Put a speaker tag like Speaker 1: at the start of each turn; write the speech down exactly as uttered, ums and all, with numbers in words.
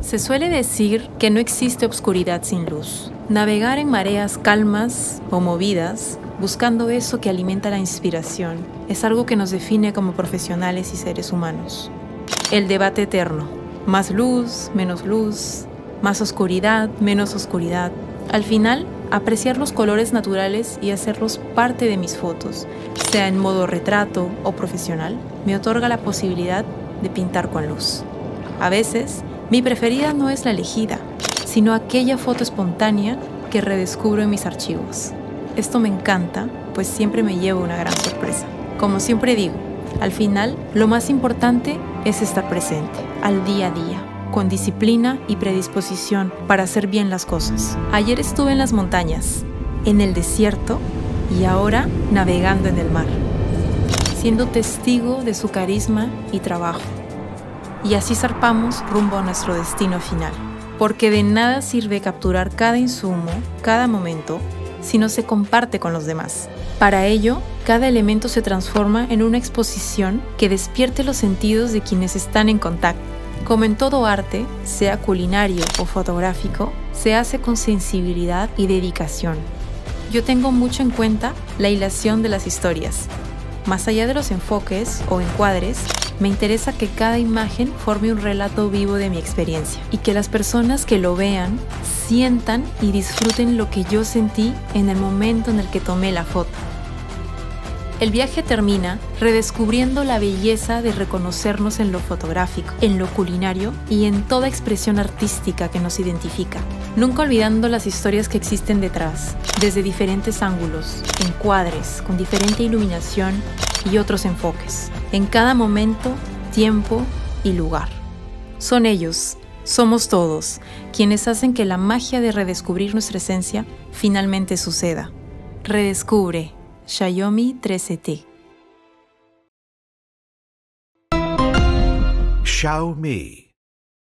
Speaker 1: Se suele decir que no existe obscuridad sin luz. Navegar en mareas calmas o movidas, buscando eso que alimenta la inspiración, es algo que nos define como profesionales y seres humanos. El debate eterno, más luz, menos luz, más oscuridad, menos oscuridad. Al final, apreciar los colores naturales y hacerlos parte de mis fotos, sea en modo retrato o profesional, me otorga la posibilidad de pintar con luz. A veces, mi preferida no es la elegida, sino aquella foto espontánea que redescubro en mis archivos. Esto me encanta, pues siempre me llevo una gran sorpresa. Como siempre digo, al final, lo más importante es estar presente, al día a día, con disciplina y predisposición para hacer bien las cosas. Ayer estuve en las montañas, en el desierto y ahora navegando en el mar, siendo testigo de su carisma y trabajo. Y así zarpamos rumbo a nuestro destino final, porque de nada sirve capturar cada insumo, cada momento, si no se comparte con los demás. Para ello, cada elemento se transforma en una exposición que despierte los sentidos de quienes están en contacto. Como en todo arte, sea culinario o fotográfico, se hace con sensibilidad y dedicación. Yo tengo mucho en cuenta la hilación de las historias. Más allá de los enfoques o encuadres, me interesa que cada imagen forme un relato vivo de mi experiencia y que las personas que lo vean sientan y disfruten lo que yo sentí en el momento en el que tomé la foto. El viaje termina redescubriendo la belleza de reconocernos en lo fotográfico, en lo culinario y en toda expresión artística que nos identifica. Nunca olvidando las historias que existen detrás, desde diferentes ángulos, encuadres, con diferente iluminación y otros enfoques, en cada momento, tiempo y lugar. Son ellos, somos todos, quienes hacen que la magia de redescubrir nuestra esencia finalmente suceda. Redescubre Xiaomi trece T.
Speaker 2: Xiaomi.